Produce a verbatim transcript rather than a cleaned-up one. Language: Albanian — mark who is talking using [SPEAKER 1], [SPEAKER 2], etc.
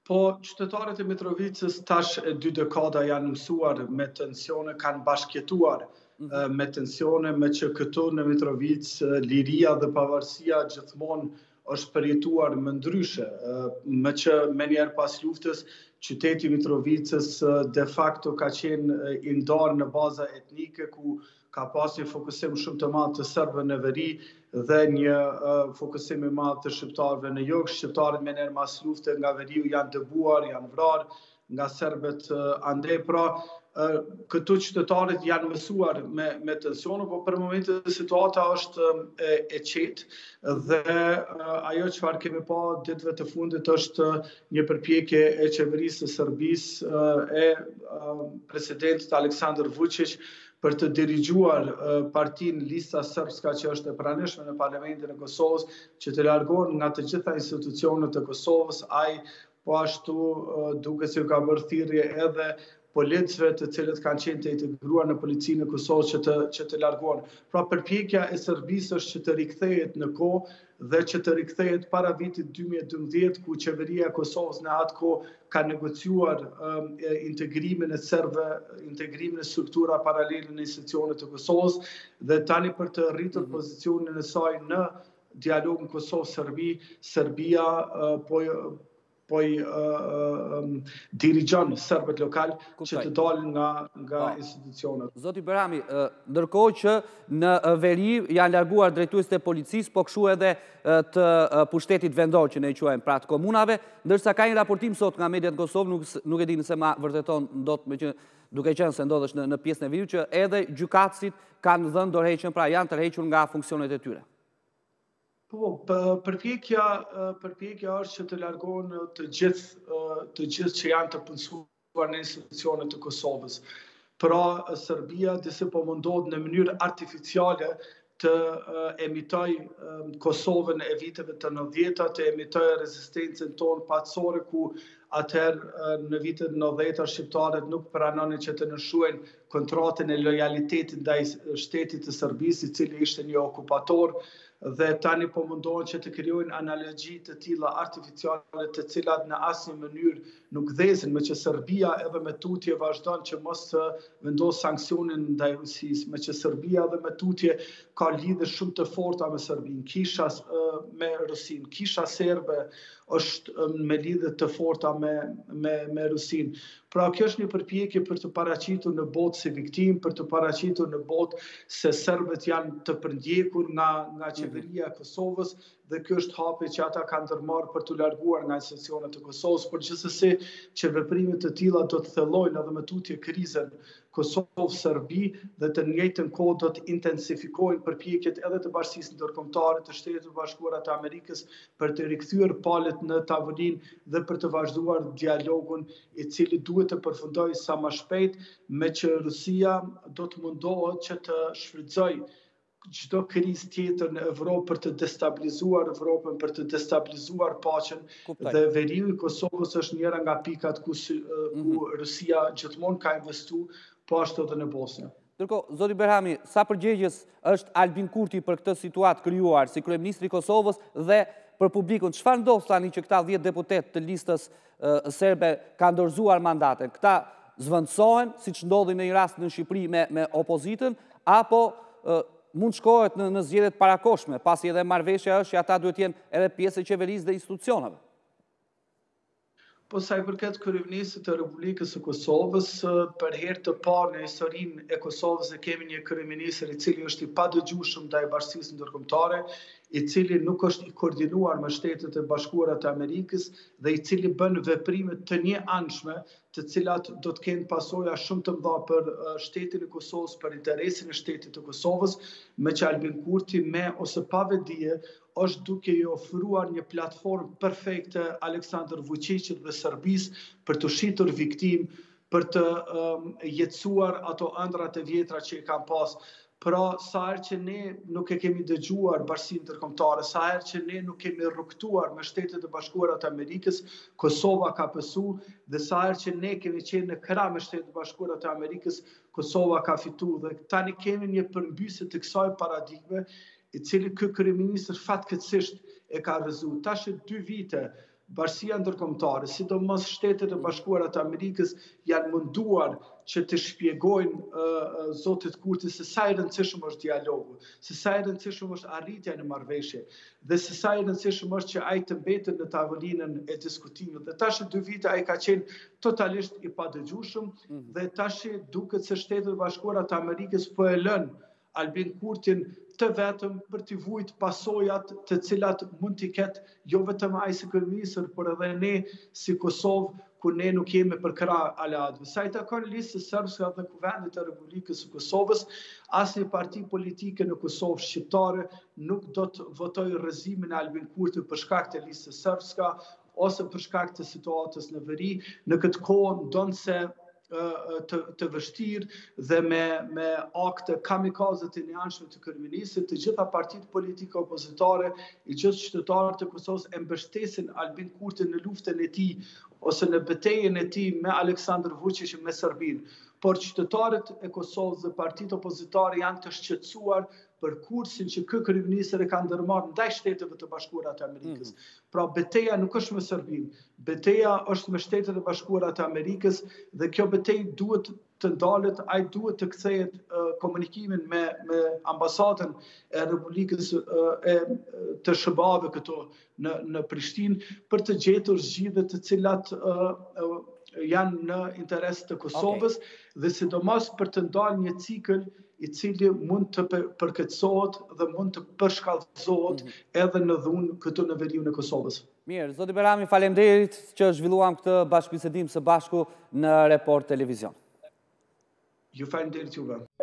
[SPEAKER 1] Po, qytetarët e Mitrovicës tash e dy dekada janë mësuar me tensione, kanë bashkjetuar mm-hmm. me tensione, me që këtu në Mitrovicë liria dhe pavarësia gjithmonë është përjetuar më ndryshe, me që me njerë pas luftës, qyteti Mitrovicës de facto ka qenë i ndarë në baza etnike, ku ka pas një fokusim shumë të madh të serbëve në veri dhe një uh, fokusim i madh të shqiptarëve në jug. Shqiptarët me njerë mas lufte nga veriu janë dëbuar, janë vrarë nga serbët uh, andej. Pra, uh, këtu qytetarët janë mësuar me, me tensione, po për momentin situata është e, e qetë dhe uh, ajo çfarë kemi pa ditëve të fundit është një përpjekje e qeverisë së Serbisë uh, e uh, presidentit Aleksandar Vučić për të dirigjuar partinë Lista Srpska që është e pranishme në Parlamentin e Kosovës, që të largohen nga të gjitha institucionet e Kosovës, ai po ashtu duke si ka bërë thirrje edhe policëve të cilët kanë qenë të integruar në policinë e Kosovës që të, që të largohen. Pra përpjekja e Serbisë është që të rikthehet në kohë dhe që të rikthehet para vitit dy mijë e dymbëdhjetë, ku qeveria e Kosovës në atë kohë ka negociuar um, integrimin e serbëve, integrimin e struktura paralele në institucionet e Kosovës dhe tani për të rritur mm-hmm. pozicionin e saj në dialogun Kosovë-Serbi, Serbia uh, po po i uh, um, dirigjon serbët lokal që të dalin nga, nga oh. institucionet.
[SPEAKER 2] Zoti Berami, uh, ndërkohë që në uh, veri janë larguar drejtuesit e policisë, po kështu edhe uh, të uh, pushtetit vendor që ne i quajmë pra të komunave, ndërsa ka një raportim sot nga mediat Kosovë, nuk, nuk e di nëse ma vërteton ndot me që duke qenë se ndodhesh në, në pjesën e veriut, që edhe gjykatësit kanë dhënë dorëheqjen, pra janë tërhequr nga funksionet e tyre.
[SPEAKER 1] Po, përpjekja, përpjekja është që të largohen të gjithë, të gjithë që janë të punësuar në institucionet të Kosovës. Pra, Serbia disi po mundohet në mënyrë artificiale të emitoj Kosovën e viteve të nëntëdhjetë, të emitoj rezistencën tonë patësore, ku atëherë në vitet nëntëdhjetë shqiptarët nuk pranonin që të nënshuajnë kontratën e lojalitetit ndaj shtetit të Serbisë, i cili ishte një okupator, dhe tani po mundohen që të krijojnë analogji të tilla artificiale të cilat në asnjë mënyrë nuk dhezin, me që Serbia edhe me tutje vazhdon që mos të vendos sanksionin ndaj Rusisë, me që Serbia edhe me tutje ka lidhje shumë të forta me Serbinë, kisha me Rusinë, kisha serbe është me lidhje të forta me, me, me Rusinë. Pra kjo është një përpjekje për të paraqitur në botë si viktim, për të paraqitur në botë se serbët janë të përndjekur nga, nga qeveria e Kosovës, dhe kjo është hapi që ata kanë ndërmarrë për të larguar nga institucionet e Kosovës, por gjithsesi që veprimet të tilla do të thellojnë edhe me tutje krizën Kosovë-Serbi dhe të njëjtën kohë do të intensifikojnë përpjekjet edhe të bashkisë ndërkombëtare të Shtetit të Bashkuara të Amerikës për të rikthyer palët në tavolinë dhe për të vazhduar dialogun i cili duhet të përfundojë sa më shpejt, me që Rusia do të mundohet që të shfrytëzojë çdo krizë tjetër në Evropë për të destabilizuar Evropën, për të destabilizuar paqen, dhe veriu i Kosovës është njëra nga pikat ku, ku mm-hmm. Rusia gjithmonë ka investuar, po ashtu edhe në Bosnjë.
[SPEAKER 2] Ndërkohë, zoti Berhami, sa përgjegjës është Albin Kurti për këtë situatë krijuar si kryeministri i Kosovës dhe për publikun, çfarë ndodh tani që këta dhjetë deputet të listës uh, serbe kanë dorëzuar mandaten? Këta zvendësohen, siç ndodhi në një rast në Shqipëri me, me opozitën, apo uh, mund shkohet në, në zgjedhjet parakoshme, pasi edhe marrëveshja është që ata duhet jenë edhe pjesë e qeverisë dhe institucioneve?
[SPEAKER 1] Po sa i përket kryeministit të Republikës së Kosovës, për herë të parë në historinë e Kosovës e kemi një kryeministër i cili është i padëgjueshëm ndaj bashkisë ndërkombëtare, i cili nuk është i koordinuar me Shtetet e Bashkuara të Amerikës dhe i cili bën veprime të njëanshme, të cilat do të kenë pasoja shumë të mëdha për shtetin e Kosovës, për interesin e shtetit të Kosovës, me që Albin Kurti me ose pa vedije është duke i ofruar një platformë perfekte Aleksandar Vučićit dhe Serbisë për të shitur viktim, për të um, jetësuar ato ëndrat e vjetra që i kanë pas. Pra, sa herë që ne nuk e kemi dëgjuar bashkinë ndërkombëtare, sa herë që ne nuk kemi rrugtuar me Shtetet e Bashkuara të Amerikës, Kosova ka pësu, dhe sa herë që ne kemi qenë në krah me Shtetet e Bashkuara të Amerikës, Kosova ka fitu. Dhe tani kemi një përmbysje të kësaj paradigme, i cili ky kryeministër fatkeqësisht e ka rrezu. Tash dy vite Bashkia ndërkombëtare, sidomos Shtetet e Bashkuara të Amerikës, janë munduar që të shpjegojnë uh, Zotit Kurti se sa i rëndësishëm është dialogu, se sa i rëndësishëm është arritja në marrëveshje, dhe se sa i rëndësishëm është që ai të mbetet në tavolinën e diskutimit. Dhe tash dy vite ai ka qenë totalisht i padëgjueshëm, mm-hmm. dhe tash duket se Shtetet e Bashkuara të Amerikës po e lënë Albin Kurtin të vetëm për t'i vujt pasojat të cilat mund t'i ketë jo vetëm ai si kryeministër, por edhe ne si Kosovë, ku ne nuk jemi për krah aleatëve. Sa i takon listës serbske dhe Kuvendit të Republikës së Kosovës, asnjë parti politike në Kosovë shqiptare nuk do të votojë rrëzimin e Albin Kurtit për shkak të listës serbske ose për shkak të situatës në veri. Në këtë kohë ndonse Të, të vështirë dhe me, me akte kamikaze të njëanshme të kryeministit, të gjitha partitë politike opozitare, i gjithë qytetarët të Kosovës e mbështesin Albin Kurtin në luftën e tij ose në betejën e tij me Aleksandar Vučićin me Serbinë. Por qytetarët e Kosovës dhe partitë opozitare janë të shqetësuar për kursin që ky kryeministër e ka ndërmarrë ndaj Shteteve të Bashkuara të Amerikës. Mm-hmm. Pra betejë nuk është me Serbinë, betejë është me Shtetet e Bashkuara të Amerikës, dhe kjo betejë duhet të ndalet, ai duhet të kthehet uh, komunikimin me me ambasadën e Republikës uh, e të S B A-ve këto në në Prishtinë për të gjetur zgjidhje të cilat uh, uh, janë në interes të Kosovës, okay. dhe sidomos për të ndalë një cikël i cili mund të përkëtësohet dhe mund të përshkallëzohet mm -hmm. edhe në dhunë këtu në veriun e Kosovës.
[SPEAKER 2] Mirë, zoti Berami, faleminderit që zhvilluam këtë bashkëbisedim së bashku në Report Televizion.
[SPEAKER 1] Ju faleminderit juve.